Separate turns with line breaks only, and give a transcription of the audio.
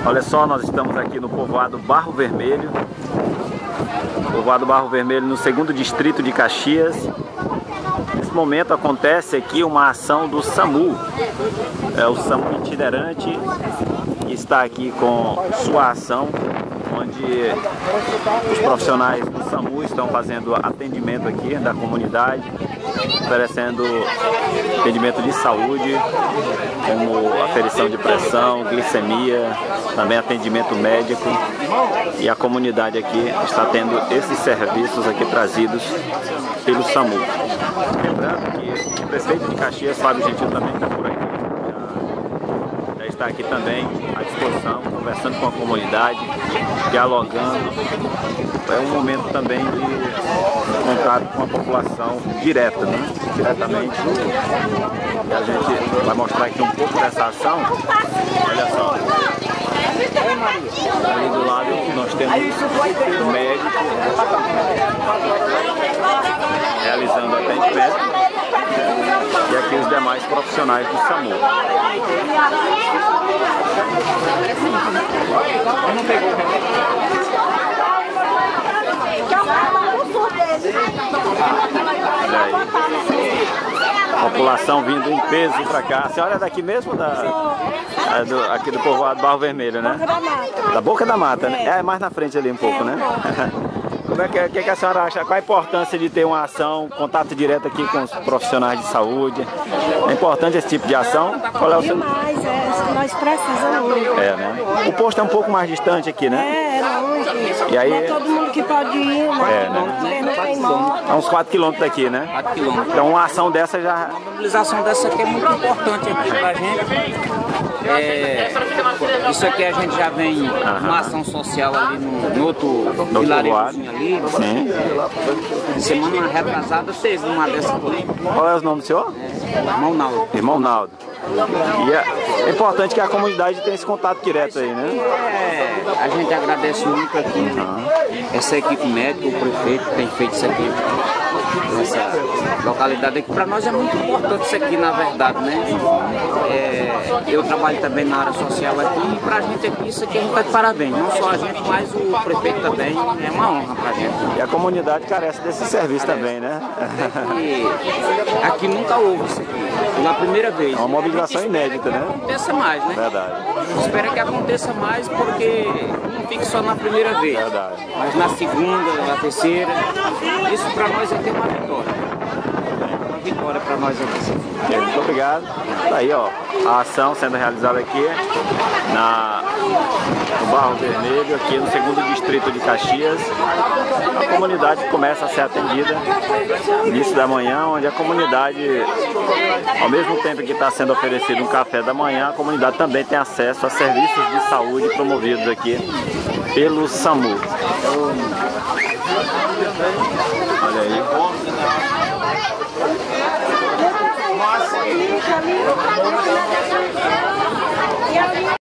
Olha só, nós estamos aqui no povoado Barro Vermelho. Povoado Barro Vermelho, no 2º distrito de Caxias. Nesse momento acontece aqui uma ação do SAMU. É o SAMU itinerante que está aqui com sua ação, onde os profissionais do SAMU estão fazendo atendimento aqui da comunidade, oferecendo atendimento de saúde, como aferição de pressão, glicemia, também atendimento médico. E a comunidade aqui está tendo esses serviços aqui trazidos pelo SAMU. Lembrando que o prefeito de Caxias, Fábio Gentil, também está por aqui. Já está aqui também à disposição, conversando com a comunidade, dialogando. É um momento também de contato com a população direta, né? Diretamente. E a gente vai mostrar aqui um pouco dessa ação. Olha só. Ali do lado nós temos o médico realizando atendimento e aqui os demais profissionais do SAMU. Olha aí. População vindo em peso para cá. A senhora é daqui mesmo? Aqui do povoado Barro Vermelho, né? Da Boca da Mata, né? É mais na frente ali um pouco, né? Como é que a senhora acha? Qual a importância de ter uma ação, contato direto aqui com os profissionais de saúde? É importante esse tipo de ação? Qual é o seu...
Demais, nós precisamos.
É, né? O posto é um pouco mais distante aqui, né?
É longe.
E aí...
Não é todo mundo que pode ir, né?
É uns 4 quilômetros daqui, né?
4 quilômetros.
Então uma ação dessa já...
Uma mobilização dessa aqui é muito importante aqui pra gente. Isso aqui a gente já vem uma ação social ali no outro vilarejozinho ali.
Sim.
Semana retrasada teve uma dessa aqui.
Qual é o nome do senhor?
Irmão Naldo.
Irmão Naldo. E é importante que a comunidade tenha esse contato direto aí, né?
A gente agradece muito aqui essa equipe médica, o prefeito que tem feito isso aqui nessa localidade aqui. Para nós é muito importante isso aqui, na verdade, né? Eu trabalho também na área social aqui e pra gente aqui, isso aqui a gente está de parabéns. Não só a gente, mas o prefeito também. É uma honra pra gente.
E a comunidade carece desse serviço também, né?
Aqui nunca houve isso aqui. Pela primeira vez.
É uma mobilização inédita, né?
Aconteça mais, né?
Verdade.
Espero que aconteça mais porque não fique só na primeira vez.
Verdade.
Mas na segunda, na terceira. Isso pra nós aqui é uma vitória. Uma vitória pra nós aqui.
Muito obrigado. Tá aí, ó, a ação sendo realizada aqui no Barro Vermelho, aqui no 2º distrito de Caxias. A comunidade começa a ser atendida no início da manhã, onde a comunidade, ao mesmo tempo que está sendo oferecido um café da manhã, a comunidade também tem acesso a serviços de saúde promovidos aqui pelo SAMU. Olha aí.